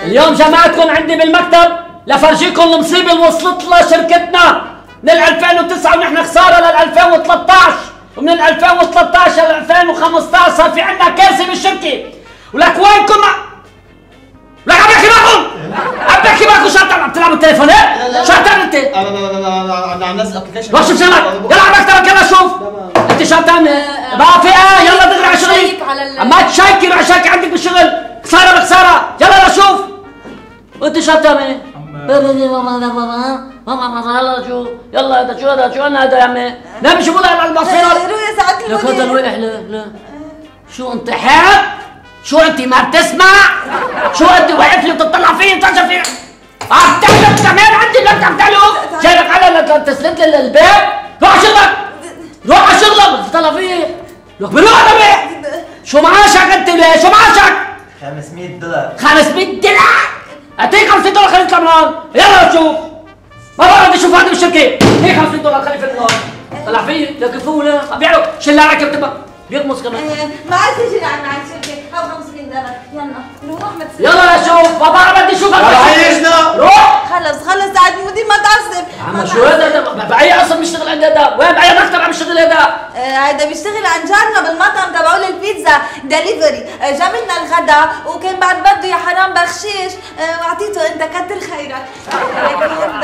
اليوم جمعتكم عندي بالمكتب لفرجيكم المصيبة اللي وصلت لها شركتنا من 2009 ونحن خسارة لل 2013 ومن 2013 ل 2015 صار في عندنا كارثة بالشركة ولك وينكم لك عم بحكي معكم عم بحكي معكم شو عم تلعب بالتليفون ايه؟ شو عم تعمل انت؟ انا عم نزل ابلكيشن روح شوف شغلك يلا على مكتبك يلا شوف انت شو عم تعمل؟ رافقة يلا دغري على شغلي ما تشيكي روح شيكي عندك بالشغل خسارة بخسارة يلا لشوف وانت شو عم تعمل؟ يلا شو يلا هذا شو هذا شو انا هذا يا عمي نام شو بقول المصير رؤيا ساعات لك هذا الوقح لا شو انت حاد؟ شو انت ما بتسمع؟ شو انت واقف لي بتطلع فيي بتعجب فيي؟ عم تحلف كمان عندي لا عم تحلف؟ جايبك على تسلمت لي الباب؟ روح على شغلك روح على شغلك بتطلع فيي لك بروح انا بيه شو معاشك انت ليه؟ شو معاشك؟ $500 $500 اعطيك $500 خليك تطلع من هون يلا شوف ما بعرف بدي اشوف هذه بالشركه هيك $500 خلي في هون طلع فيي لك فوله عم بيعرف شلة ركب بيغمص كمان ما عاد تجي عن الشركه او $500 يلا روح ما تسيب يلا لشوف ما بعرف بدي اشوفك عايشنا روح خلص سعد المدير ما تعصب عم شو هذا بأي اصل بيشتغل عند هذا وين بأي مكتب عم يشتغل هذا هيدا بيشتغل عن جارنا بالمطعم تبعوا البيتزا دليفري جاب لنا الغداء وكان بعد بده يا حرام بخشيش واعطيته انت كتر خيرك